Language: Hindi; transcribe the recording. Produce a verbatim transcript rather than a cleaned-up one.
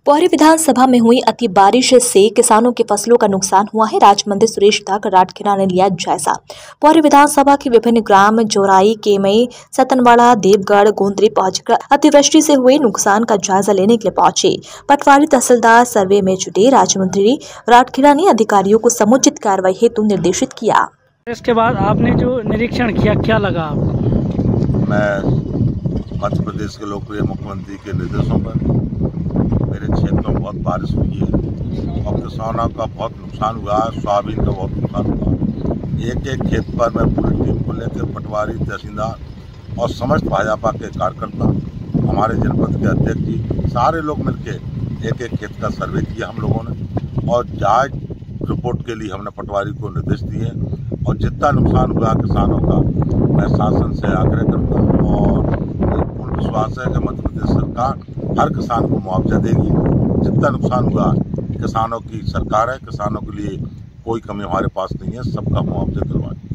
पौरी विधानसभा में हुई अति बारिश से किसानों की फसलों का नुकसान हुआ है। राज्य मंत्री सुरेश धाकर राठखेड़ा ने लिया जायजा। पौरी विधानसभा के विभिन्न ग्राम जोराई, केमई, सतनवाड़ा, देवगढ़, गोंदरी पहुंचकर अतिवृष्टि से हुए नुकसान का जायजा लेने के लिए पहुंचे। पटवारी तहसीलदार सर्वे में जुटे। राज्य मंत्री राठखेड़ा ने अधिकारियों को समुचित कार्रवाई हेतु निर्देशित किया। इसके बाद आपने जो निरीक्षण किया, क्या लगा आपको? मैं मध्य प्रदेश के लोकप्रिय मुख्यमंत्री के निर्देशों पर मेरे क्षेत्र में बहुत बारिश हुई है और किसानों का बहुत नुकसान हुआ है। सोयाबीन का बहुत नुकसान हुआ। एक एक खेत पर मैं पूरी टीम को लेकर पटवारी, तहसीलदार और समस्त भाजपा के कार्यकर्ता, हमारे जनपद के अध्यक्ष जी, सारे लोग मिलकर एक एक खेत का सर्वे किया हम लोगों ने और जायज रिपोर्ट के लिए हमने पटवारी को निर्देश दिए और जितना नुकसान हुआ किसानों का मैं शासन से आग्रह करता और पूर्ण विश्वास है कि मध्य प्रदेश सरकार हर किसान को मुआवजा देगी। जितना नुकसान हुआ किसानों की सरकार है, किसानों के लिए कोई कमी हमारे पास नहीं है, सबका मुआवजा करवाएं।